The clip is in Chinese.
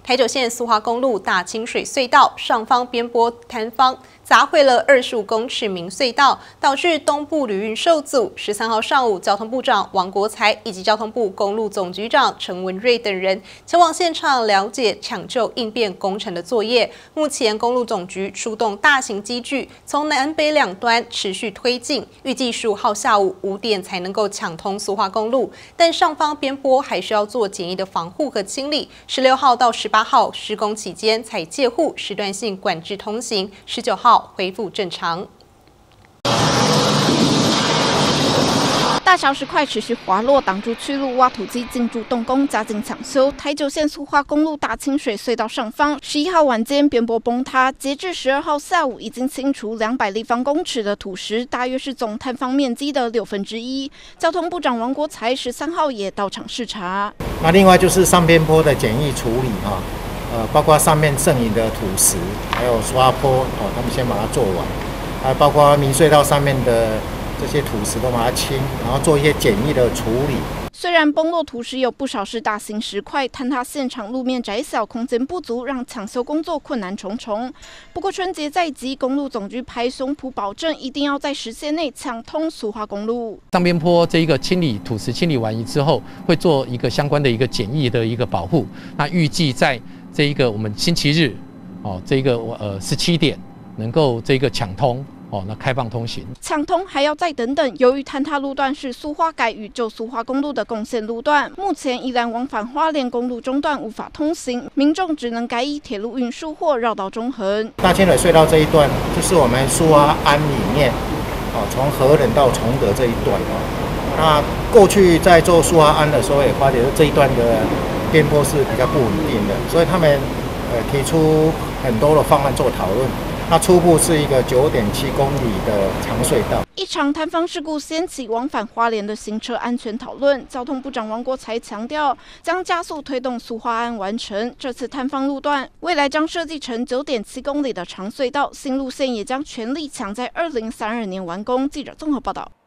台九线苏花公路大清水隧道上方边坡坍方砸毁了25公尺明隧道，导致东部旅运受阻。13号上午，交通部长王国材以及交通部公路总局长陈文瑞等人前往现场了解抢救应变工程的作业。目前，公路总局出动大型机具，从南北两端持续推进，预计15号下午5点才能够抢通苏花公路，但上方边坡还需要做简易的防护和清理。16号到18号施工期间才介护时段性管制通行，19号恢复正常。 大小石块持续滑落，挡住去路，挖土机进驻动工，加紧抢修。台九线苏花公路大清水隧道上方，11号晚间边坡崩塌，截至12号下午，已经清除200立方公尺的土石，大约是总坍方面积的1/6。交通部长王国材13号也到场视察。 那另外就是上边坡的简易处理包括上面剩余的土石，还有刷坡他们先把它做完，还包括明隧道上面的这些土石都把它清，然后做一些简易的处理。 虽然崩落土石有不少是大型石块，坍塌现场路面窄小，空间不足，让抢修工作困难重重。不过春节在即，公路总局拍胸脯保证，一定要在时限内抢通苏花公路。 上边坡这一个清理土石清理完之后，会做一个相关的一个简易的一个保护。那预计在这一个我们星期日，这个17点能够这个抢通。那开放通行， 抢通还要再等等。由于坍塌路段是苏花改与旧苏花公路的共线路段，目前宜兰往返花莲公路中段无法通行，民众只能改以铁路运输或绕道中横。 大清水隧道这一段就是我们苏花安里面，从和仁到崇德这一段。那过去在做苏花安的时候，也发觉这一段的边坡是比较不稳定的，所以他们提出很多的方案做讨论。那初步是一个9.7公里的长隧道。 一场坍方事故掀起往返花莲的行车安全讨论。交通部长王国材强调，将加速推动苏花安完成。这次坍方路段未来将设计成9.7公里的长隧道，新路线也将全力抢在2032年完工。记者综合报道。